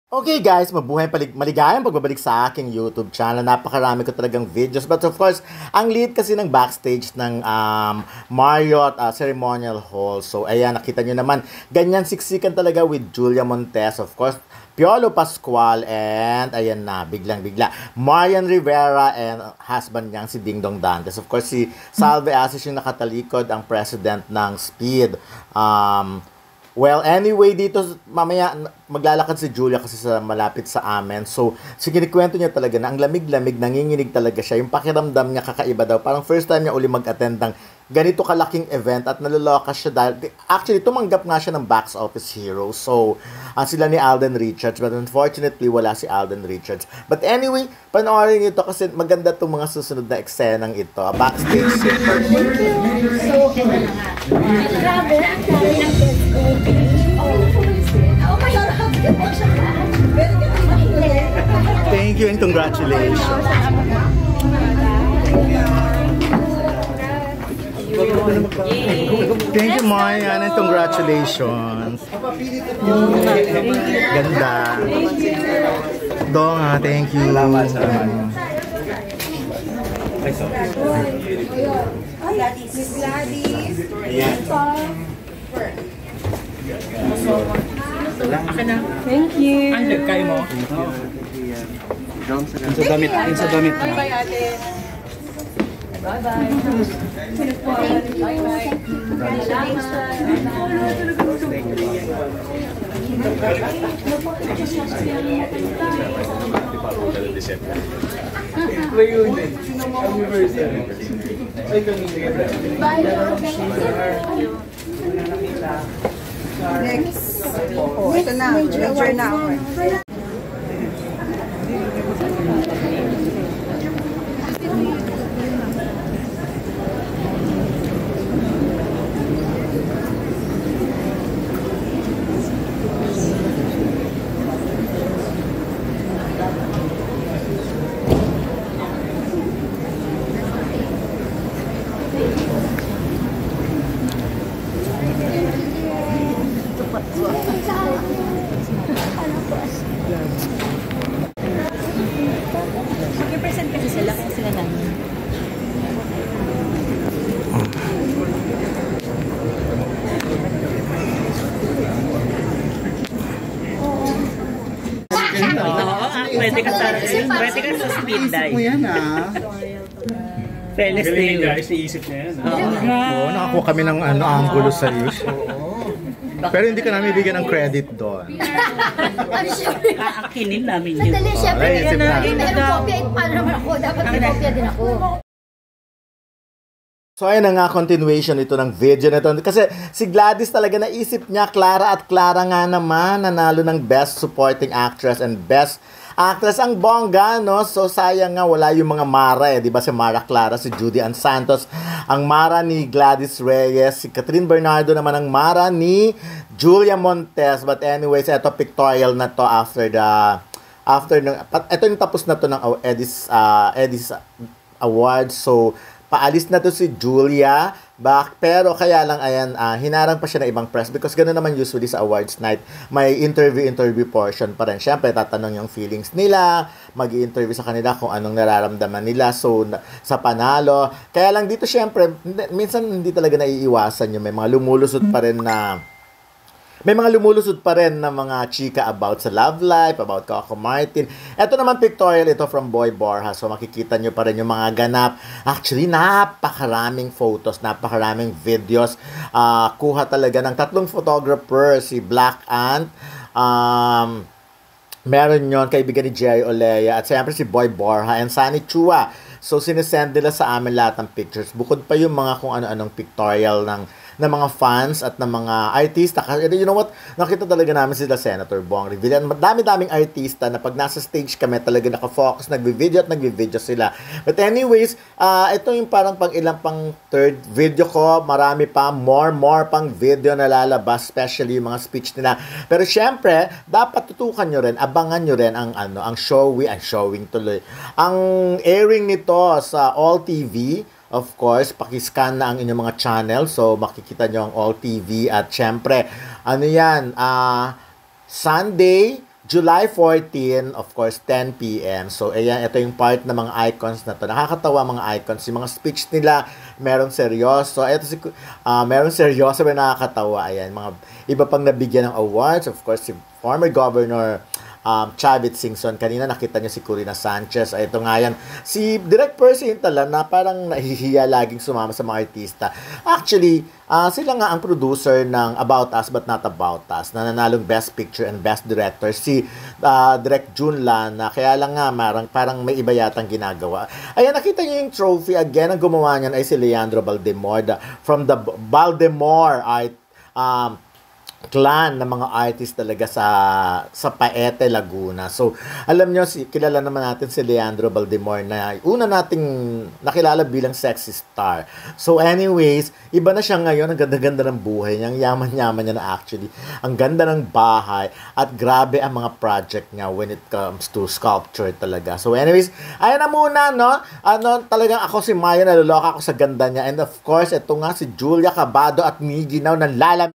Okay guys, maligayang pagbabalik sa aking YouTube channel. Napakarami ko talagang videos. But of course, ang lead kasi ng backstage ng Marriott Ceremonial Hall. So ayan, nakita nyo naman, ganyan siksikan talaga with Julia Montes. Of course, Piolo Pascual and ayan na, biglang-bigla. Marian Rivera and husband niyang si Ding Dong Dantes. Of course, si Salve Asis yung nakatalikod, ang president ng Speed. Well, anyway, dito mamaya maglalakad si Julia kasi sa malapit sa amin. So, kinikwento niya talaga na ang lamig-lamig, nanginginig talaga siya. Yung pakiramdam niya kakaiba daw. Parang first time niya uli mag-attend ng ganito kalaking event at naloloka siya dahil actually tumanggap nga siya ng box office hero. So, sila ni Alden Richards, but unfortunately wala si Alden Richards. But anyway, panoorin niyo to kasi maganda itong mga susunod na eksenang ito. Backstage. So, ito na nga. Grabe, ang dami ng oh my God, Thank you and congratulations. Thank you, Marian, and congratulations. Ganda. Donga, thank you. Gladys. Thank you. Ang nagkay mo? Sa damit. Sa damit. Bye-bye, ate. Bye-bye. Bye-bye. Next. Ito na. Major na ako. Mag-present kasi sila kung sila namin. Pwede ka sa speed dive. Mo yan Felis Galing guys, iisip niya yan. Oo, nakakuha kami ng angulo sa iyo. Pero hindi ka namin bigyan ng credit doon. I'm sure. Aakinin namin yun. Sandali, syempre, Naisip na. merong kopya, paano naman ako? Dapat may kopya din ako. So ayun na nga, continuation ito ng video na ito. Kasi si Gladys talaga naisip niya, Clara nga naman, nanalo ng Best Supporting Actress and Best Actress ang bongga, no? So sayang nga wala yung mga Mara di ba? Si Mara Clara, si Judy Ann Santos, ang Mara ni Gladys Reyes, si Catherine Bernardo naman ang Mara ni Julia Montes. But anyways, ito pictorial na to ito yung tapos na to ng Edis Awards. So paalis na to si Julia pero kaya lang ayan, hinarang pa siya ng ibang press because ganoon naman usually sa awards night, may interview portion pa rin. Syempre tatanong yung feelings nila, mag-i-interview sa kanila kung anong nararamdaman nila sa panalo. Kaya lang dito syempre minsan hindi talaga naiiwasan yung may mga lumulusot pa rin na mga chika about sa love life, about Coco Martin. Ito naman pictorial ito from Boy Borja. So makikita nyo pa rin yung mga ganap. Actually, napakaraming photos, napakaraming videos. Kuha talaga ng 3 photographer, si Black Ant, meron yon kaibigan ni Jerry Olea, at siyempre si Boy Borja and Sunny Chua. So sinesend nila sa amin lahat ng pictures. Bukod pa yung mga kung ano-anong pictorial ng mga fans at ng mga artista. You know what? Nakita talaga namin sila Senator Bong Revilla. Dami-daming artista na pag nasa stage kami talaga nakafocus, nagvi-video sila. But anyways, ito yung parang pang third video ko. Marami pa, more pang video na lalabas, especially yung mga speech nila. Pero syempre, dapat tutukan nyo rin, abangan nyo rin ang showing tuloy. Ang airing nito sa All TV. Of course, pakiscan na ang inyong mga channel. So, makikita nyo ang All TV. At syempre, Sunday, July 14, of course, 10 p.m. So, ayan, ito yung part ng mga icons na to. Nakakatawa mga icons. Yung mga speech nila, merong seryoso. Ito merong seryoso, pero nakakatawa. Ayan, mga iba pang nabigyan ng awards. Of course, si former Governor Chavit Singson. Kanina nakita niyo si Corina Sanchez. Ay, ito nga yan. Si Direk Percy Hintalan na parang nahihiya laging sumama sa mga artista. Actually, sila nga ang producer ng About Us But Not About Us na nanalong Best Picture and Best Director. Si Direk Junlan na kaya lang nga parang may iba yatang ginagawa. Ayan, nakita niyo yung trophy. Again, ang gumawa niyan ay si Leandro Valdemor from the Valdemor clan ng mga artist talaga sa Paete, Laguna. So, alam nyo, kilala naman natin si Leandro Valdemor na una nating nakilala bilang sexy star. So, anyways, iba na siya ngayon. Ang ganda-ganda ng buhay niya. Ang yaman-yaman niya na actually. Ang ganda ng bahay. At grabe ang mga project niya when it comes to sculpture talaga. So, anyways, ayan na muna, no? Talagang ako si Maya, naloloka ako sa ganda niya. And of course, ito nga si Julia Cabado at Miginaw ng Lalam.